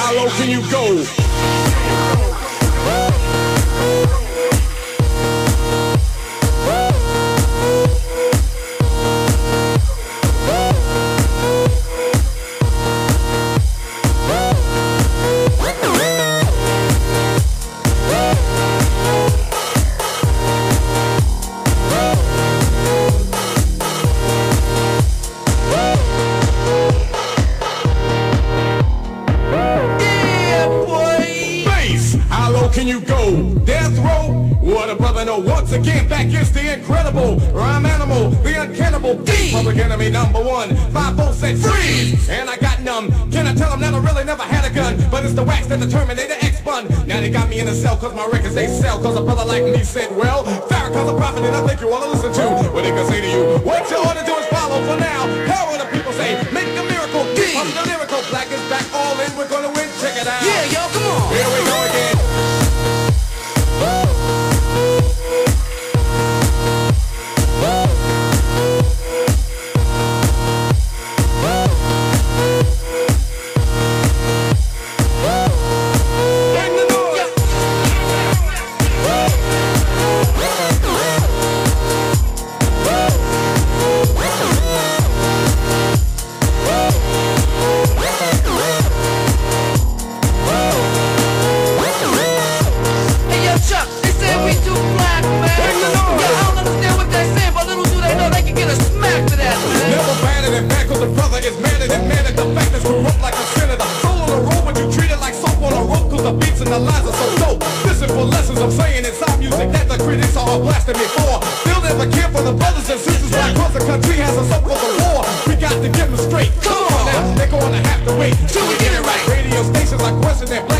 How low can you go? Can you go? Death row? What a brother know. Once again, back is the incredible rhyme animal, the uncannibal D. Public enemy number one. 5-0 said freeze, and I got numb. Can I tell them that I really never had a gun? But it's the wax that the Terminator X spun. Now they got me in a cell cause my records they sell. Cause a brother like me said, well, Farrakhan's a prophet and I think you wanna listen to what they can say to you. What you ought to do is follow for now. How will the people say? Make a miracle. D. I'm the lyrical. Black is back all in. We're gonna win. Check it out. Yeah, y'all, come on. Here we go again. Blasting me for. Still never care for the brothers and sisters who across the country has a so-called war. We got to give them straight. Come on now, they're gonna have to wait till we get it right. Radio stations are questioning.